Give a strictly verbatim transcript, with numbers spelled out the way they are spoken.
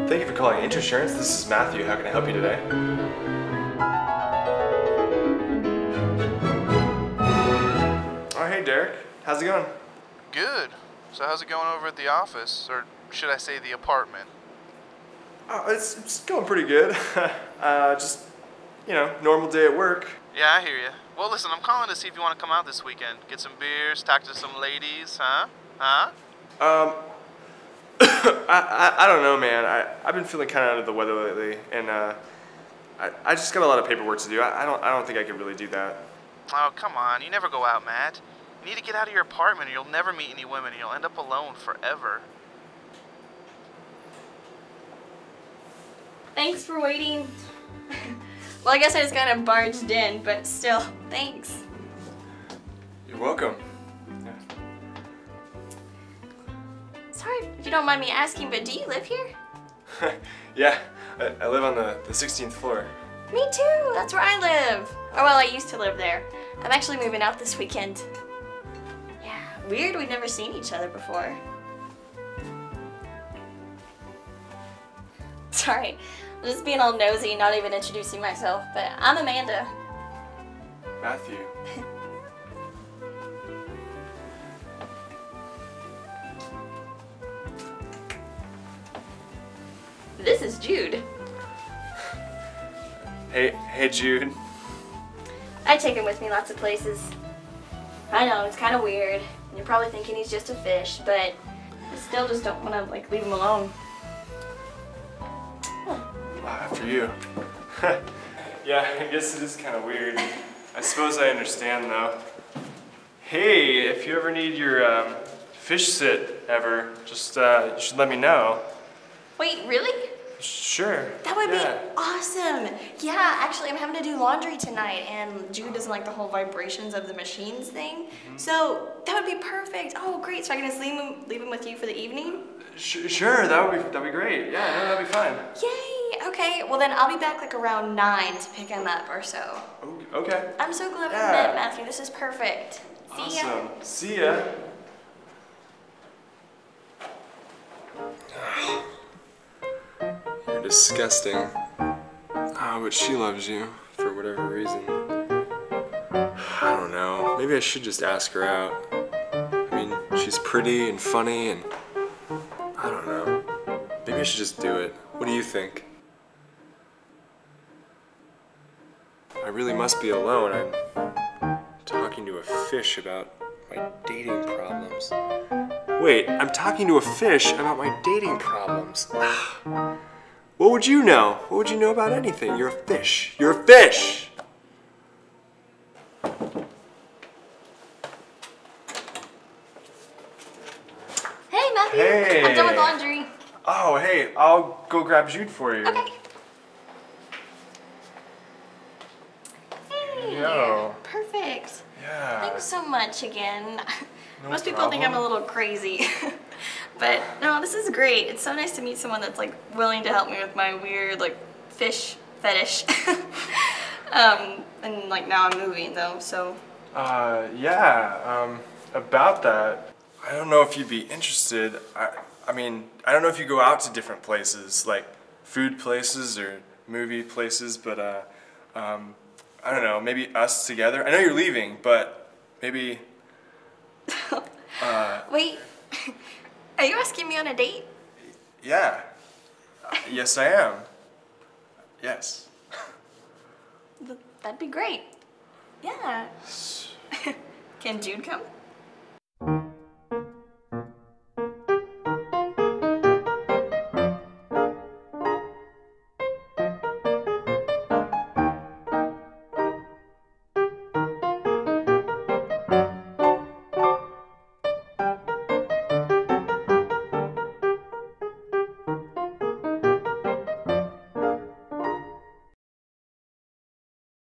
Thank you for calling Insurance. This is Matthew. How can I help you today? Oh, hey, Derek. How's it going? Good. So how's it going over at the office? Or should I say the apartment? Oh, it's, it's going pretty good. uh, just, you know, normal day at work. Yeah, I hear you. Well, listen, I'm calling to see if you want to come out this weekend. Get some beers, talk to some ladies, huh? Huh? Um, I, I, I don't know, man. I, I've been feeling kind of under the weather lately, and uh, I, I just got a lot of paperwork to do. I, I don't I don't think I can really do that. Oh, come on. You never go out, Matt. You need to get out of your apartment or you'll never meet any women and you'll end up alone forever. Thanks for waiting. Well, I guess I just kind of barged in, but still, thanks. You're welcome. Sorry if you don't mind me asking, but do you live here? Yeah, I, I live on the, the sixteenth floor. Me too, that's where I live. Or well, I used to live there. I'm actually moving out this weekend. Yeah, weird, we've never seen each other before. Sorry, I'm just being all nosy, not even introducing myself, but I'm Amanda. Matthew. This is Jude. Hey, hey, Jude. I take him with me lots of places. I know, it's kind of weird. And you're probably thinking he's just a fish, but I still just don't want to like leave him alone. Huh. After you. Yeah, I guess it is kind of weird. I suppose I understand, though. Hey, if you ever need your um, fish sit ever, just uh, you should let me know. Wait, really? Sure. That would yeah. be awesome. Yeah, actually, I'm having to do laundry tonight, and Jude doesn't like the whole vibrations of the machines thing. Mm-hmm. So that would be perfect. Oh, great. So I can just leave him, leave him with you for the evening? Sh sure, that would be that'd be great. Yeah, no, that'd be fine. Yay. Okay. Well, then I'll be back like around nine to pick him up or so. Okay. I'm so glad yeah. we met, Matthew. This is perfect. See ya. Awesome. See ya. You're disgusting. Oh, but she loves you for whatever reason. I don't know. Maybe I should just ask her out. I mean, she's pretty and funny and I don't know. Maybe I should just do it. What do you think? I really must be alone. I'm talking to a fish about my dating problems. Wait, I'm talking to a fish about my dating problems. What would you know? What would you know about anything? You're a fish. You're a fish! Hey, Matthew. Hey. I'm done with laundry. Oh, hey, I'll go grab Jude for you. Okay. Hey. Yo. Perfect. Yeah. Thanks so much again. No Most people problem. think I'm a little crazy. But no, this is great. It's so nice to meet someone that's like willing to help me with my weird like fish fetish. um, and like now I'm moving though, so. Uh, yeah, um, about that, I don't know if you'd be interested. I, I mean, I don't know if you go out to different places, like food places or movie places, but uh, um, I don't know, maybe us together. I know you're leaving, but maybe, uh. Wait. Are you asking me on a date? Yeah. Uh, yes, I am. Yes. That'd be great. Yeah. Can Jude come?